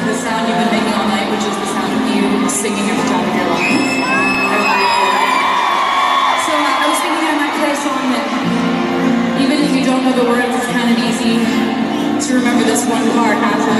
the sound you've been making all night, which is the sound of you singing at the top of your lungs. So I was thinking I might play a song that, even if you don't know the words, it's kind of easy to remember this one part.